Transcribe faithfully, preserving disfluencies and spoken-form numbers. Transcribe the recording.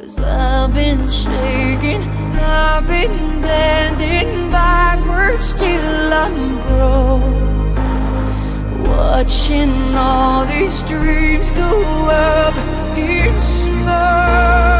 'Cause I've been shaking, I've been bending backwards till I'm broke, watching all these dreams go up in smoke.